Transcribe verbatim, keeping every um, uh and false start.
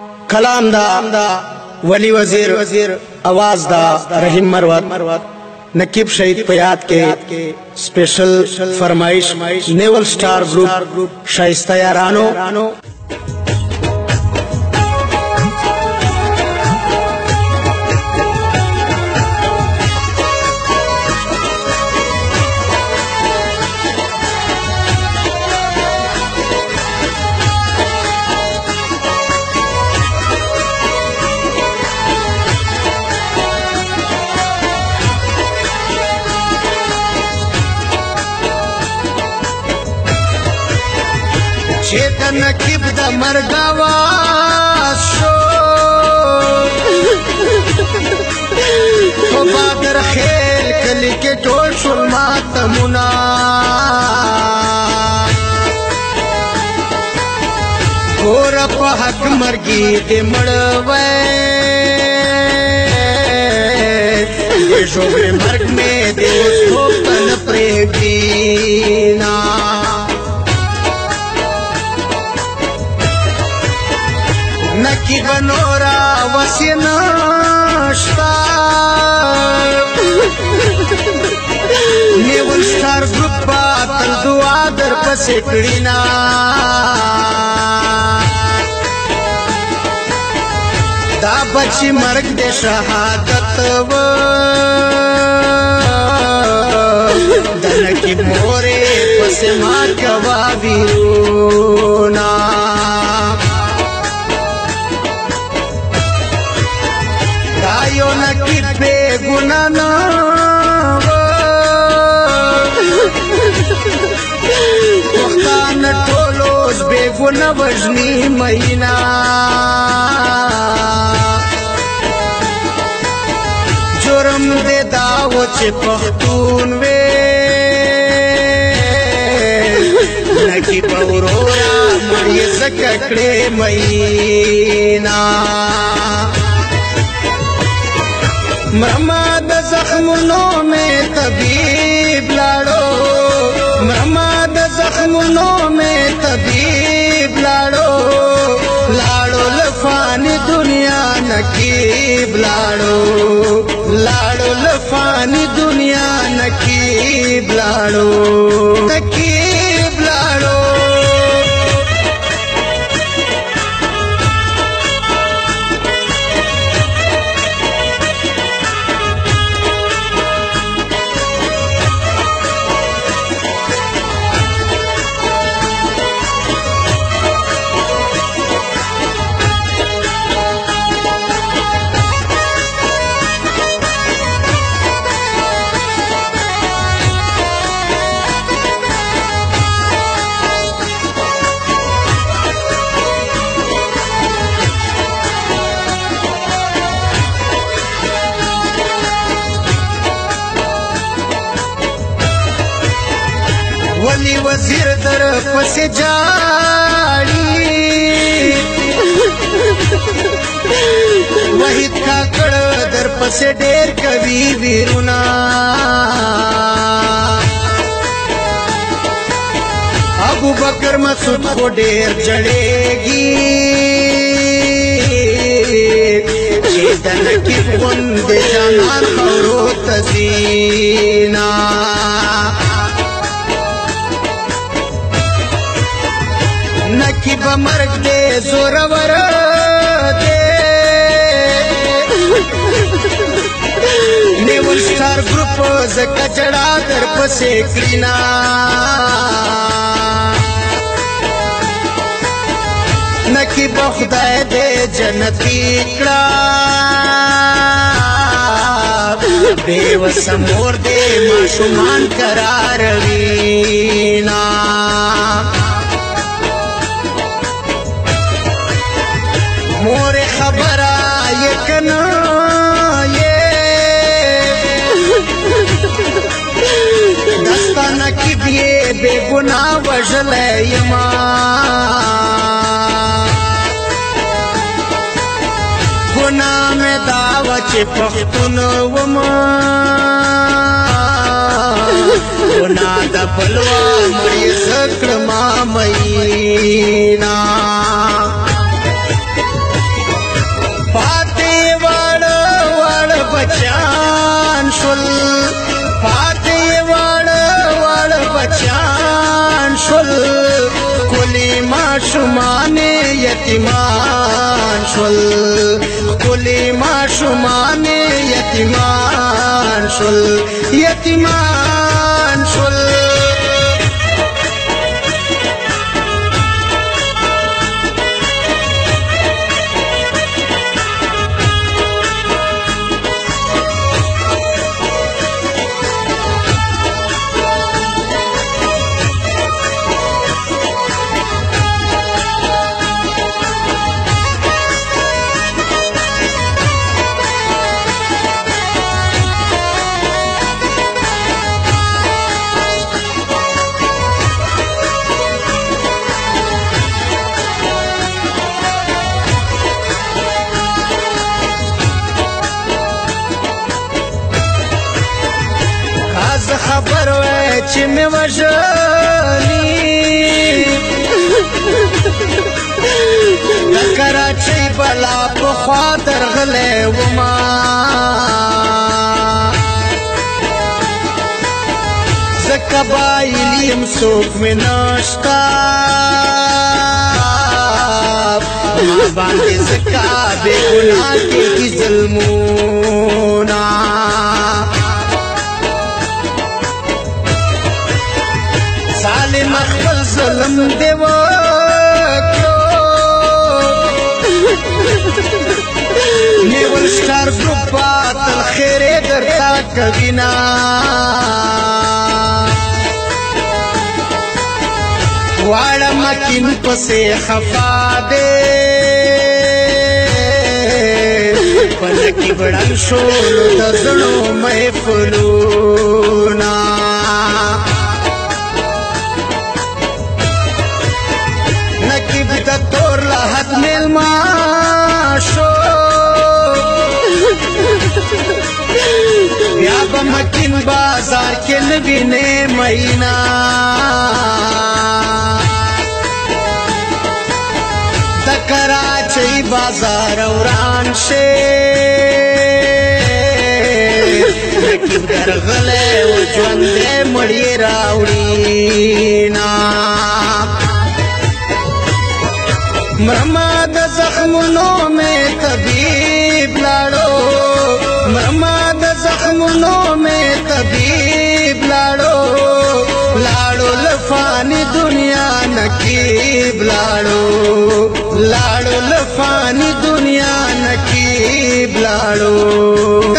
کلام دا ولی وزیر आवाज دا رحیم مروت نقیب شہید پیاد کے سپیشل فرمائش نیول سٹار گروپ شائستہ یارانو چیتا نقیب دا مرگاواز شو تو بادر خیل کلی کے ٹول شل ماتمونا گورا پا حق مرگی دے مڑوے یہ شوبر مرگ میں دے اس کو پن پریگینا نقیب نورا وسیناشتا نیول سٹار گروپ تل دعا در پسے کڑینا دا بچی مرگ دے شہادت و دا نقیب مورے پسے مار گوابیونا دایو نقیب بے گناہ نا پختان ٹولوز بے گناہ وجنی مہینہ جرم دے داو چے پختون وے نقیب اورورا مریض ککڑے مہینہ مرما دا زخمونو میں طبیب لاڑو مرما دا زخمونو میں طبیب لاڑو لاڑو لفانی دنیا نقیب لاڑو لاڑو لفانی دنیا نقیب لاڑو نقیب لاڑو ولی وزیر در پس جاڑی وحید کاکڑ در پس ڈیر کبھی ویرونا ابو بکر مسعود کو ڈیر جڑے گی چیتا نقیب گند جانان خورو تزینا نقیب مرگ دے زورور دے نیول سٹار گروپ زکا جڑا در پسے کلینا نقیب خدای دے جنتی کڑا بے وسمور دے معشومان قرار وینا مور خبرہ یکنا یہ دستا نقیب یہ بے گناہ وجل یما گناہ میں دعوت پختون وما گناہ دا بلوا مری ذکر ما مہینہ یتیمان شول کلی ماشومان یتیمان شول یتیمان شول خبر وای چې مې وژلي د کراچۍ بلا پخوا درغلی وما زه قبایل یم څوک مې نشته ما باندې ځکه بې ګناه کېږي ظلمونه ظالم خپل ظلم دی وکړو نیول سټار ګروپ تل خیر درته کوي نه واړه مکین پسې خفا دی پلکی بړن شولو د زړو محفلونه نقیب د تور لحد میلما شو بیا به مکین بازار کې نوینې مینا د کراچۍ بازار وران شي نقیب درغلی و ژوندی مړی راوړي مرما د زخمونو میں طبیب لاړو مرما د زخمونو میں طبیب لاړو لاړو لفانی دنیا نقیب لاړو لاړو لفانی دنیا نقیب لاړو